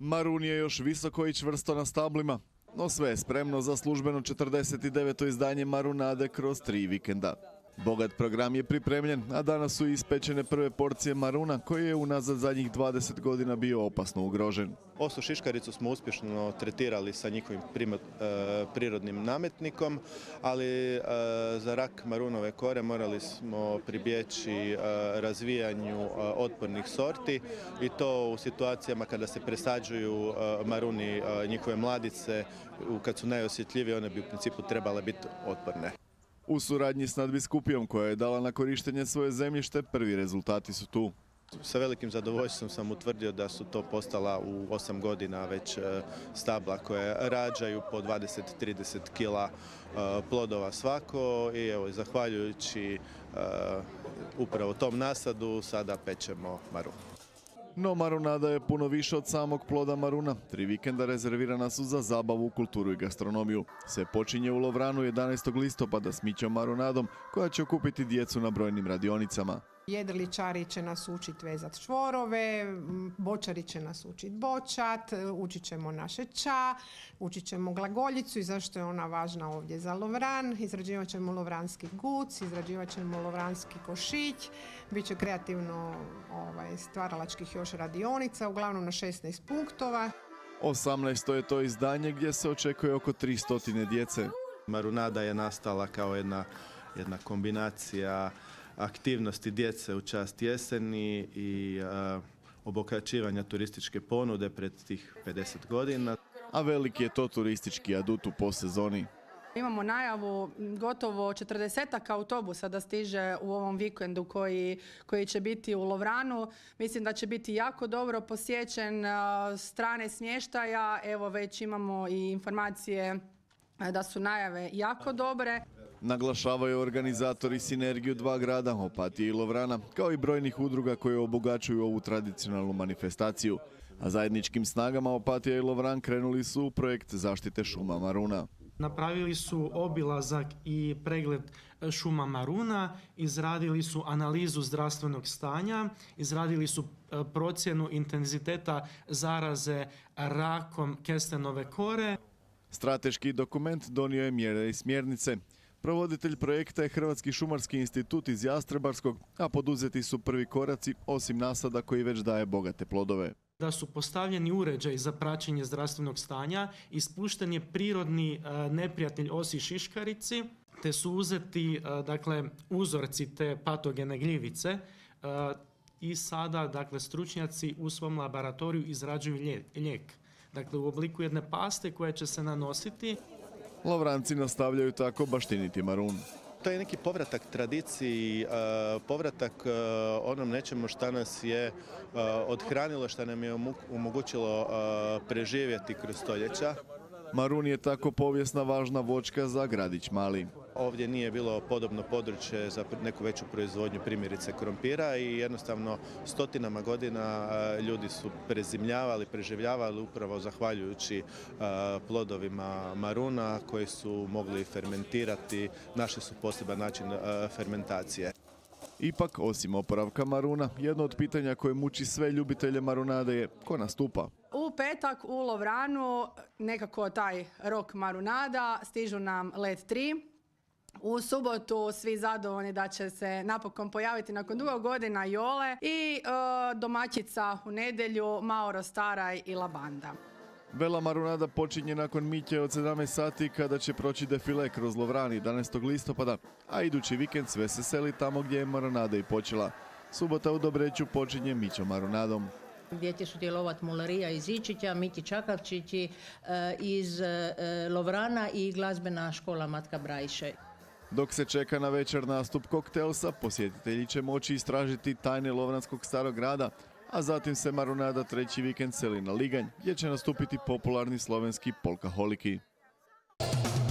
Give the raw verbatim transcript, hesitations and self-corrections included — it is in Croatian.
Marun je još visoko i čvrsto na stablima, no sve je spremno za službeno četrdeset deveto izdanje Marunade kroz tri vikenda. Bogat program je pripremljen, a danas su ispečene prve porcije maruna koji je unazad zadnjih dvadeset godina bio opasno ugrožen. Osu šiškaricu smo uspješno tretirali sa njihovim primot, e, prirodnim nametnikom, ali e, za rak marunove kore morali smo pribjeći e, razvijanju e, otpornih sorti i to u situacijama kada se presađuju e, maruni, e, njihove mladice, kad su najosjetljivije one bi u principu trebale biti otporne. U suradnji s nadbiskupijom koja je dala na korištenje svoje zemljište, prvi rezultati su tu. Sa velikim zadovoljstvom sam utvrdio da su to postala u osam godina već stabla koje rađaju po dvadeset do trideset kila plodova svako i evo, zahvaljujući upravo tom nasadu sada pečemo marun. No marunada je puno više od samog ploda maruna. Tri vikenda rezervirana su za zabavu, kulturu i gastronomiju. Sve počinje u Lovranu jedanaestog listopada s mićom marunadom koja će okupiti djecu na brojnim radionicama. Jedriličari će nas učiti vezati čvorove, bočari će nas učiti bočat, učit ćemo naše ča, učit ćemo glagoljicu i zašto je ona važna ovdje za Lovran. Izrađivat ćemo lovranski guc, izrađivat ćemo lovranski košić, bit će kreativno ovaj, stvaralačkih još radionica, uglavnom na šesnaest punktova. osamnaesto je to izdanje gdje se očekuje oko tristo djece. Marunada je nastala kao jedna, jedna kombinacija aktivnosti djece u čast jeseni i uh, obogaćivanja turističke ponude pred tih pedeset godina. A veliki je to turistički adut u postsezoni. Imamo najavu gotovo četrdesetak autobusa da stiže u ovom vikendu koji, koji će biti u Lovranu. Mislim da će biti jako dobro posjećen strane smještaja. Evo već imamo i informacije da su najave jako dobre. Naglašavaju organizatori sinergiju dva grada, Opatije i Lovrana, kao i brojnih udruga koje obogaćuju ovu tradicionalnu manifestaciju. A zajedničkim snagama Opatija i Lovran krenuli su u projekt zaštite šuma maruna. Napravili su obilazak i pregled šuma maruna, izradili su analizu zdravstvenog stanja, izradili su procjenu intenziteta zaraze rakom kestenove kore. Strateški dokument donio je mjere i smjernice. Provoditelj projekta je Hrvatski šumarski institut iz Jastrebarskog, a poduzeti su prvi koraci osim nasada koji već daje bogate plodove. Da su postavljeni uređaji za praćenje zdravstvenog stanja, ispušten je prirodni neprijatelj osi šiškarici, te su uzeti dakle, uzorci te patogene gljivice i sada dakle, stručnjaci u svom laboratoriju izrađuju lijek. Dakle, u obliku jedne paste koja će se nanositi. Lovranci nastavljaju tako baštiniti marun. To je neki povratak tradiciji, povratak onom nečemu što nas je odhranilo, što nam je omogućilo preživjeti kroz stoljeća. Marun je tako povijesna važna voćka za gradić Mali. Ovdje nije bilo podobno područje za neku veću proizvodnju, primjerice krompira, i jednostavno stotinama godina ljudi su prezimljavali, preživljavali upravo zahvaljujući plodovima maruna koji su mogli fermentirati, našli su poseban način fermentacije. Ipak, osim oporavka maruna, jedno od pitanja koje muči sve ljubitelje marunade je ko nastupa. U petak u Lovranu, nekako taj rok marunada, stižu nam Led tri. U subotu svi zadovoljni da će se napokon pojaviti nakon dugo godina Jole i e, domaćica u nedjelju, Mauro Staraj i Labanda. Vela marunada počinje nakon Miće od sedamnaest sati kada će proći defile kroz Lovran jedanaestog listopada, a idući vikend sve se seli tamo gdje je marunada i počela. Subota u Dobreću počinje Mićom marunadom. Gdje će sudjelovati mularija iz Ičića, Miti Čakavčići iz Lovrana i glazbena škola Matka Brajše. Dok se čeka na večer nastup koktelsa, posjetitelji će moći istražiti tajne lovranskog starog grada, a zatim se marunada treći vikend seli na Liganj, gdje će nastupiti popularni slovenski polkaholiki.